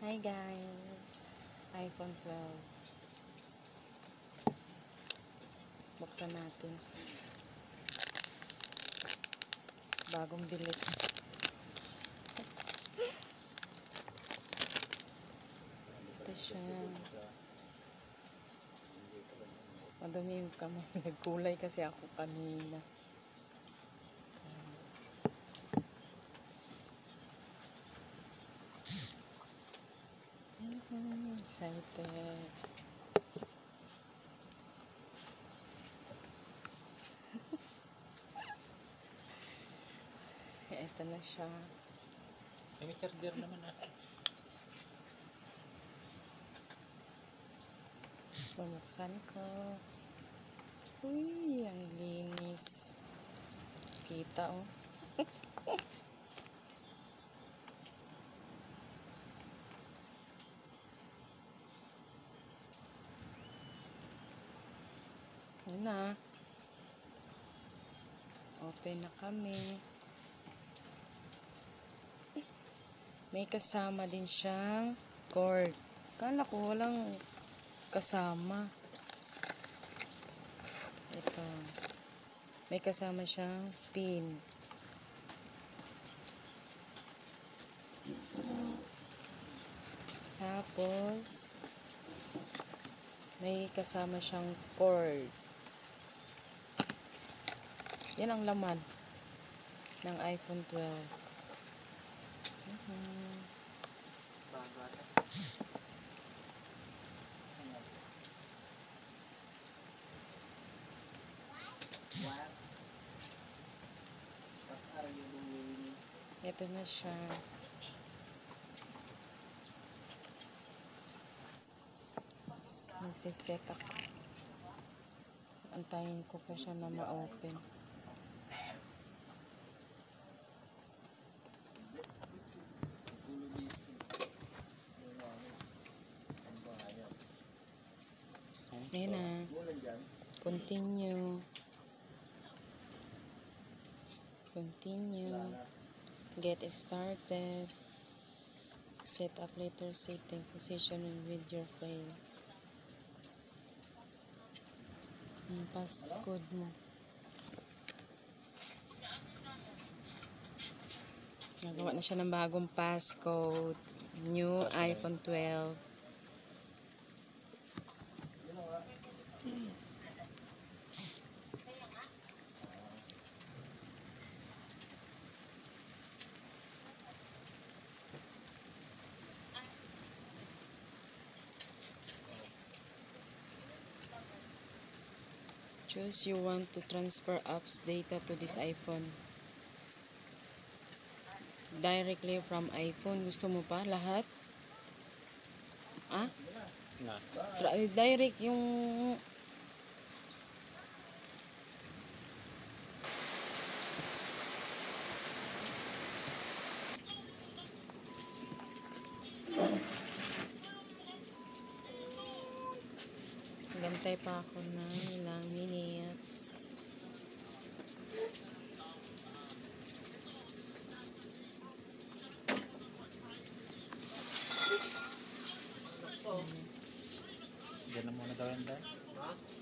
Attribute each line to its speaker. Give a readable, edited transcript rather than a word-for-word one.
Speaker 1: Hi guys, iPhone 12. Buksan natin. Bagong bilik. Ito siya. Madumi yung kamay. Nagkulay kasi ako kanina. Excited. Ito na siya.
Speaker 2: May charger naman
Speaker 1: Bumuksan ko. Uy, ang linis. Kita oh. Yun na. Open na kami. May kasama din siyang cord. Kala ko walang kasama. Ito. May kasama siyang pin. Tapos may kasama siyang cord. Yan ang laman ng iPhone 12. Ito na siya. Nagsiset ako. Antayin ko pa siya na ma-open. Ayan na. Continue. Continue. Get started. Set up later setting position and video frame. Ang passcode mo. Nagawa na siya ng bagong passcode. New iPhone 12. Choose you want to transfer apps data to this iPhone. Directly from iPhone. Gusto mo pa lahat? Ah? Direct yung... Gantay pa ako ng ilang minutes.
Speaker 2: Diyan na muna daw yan,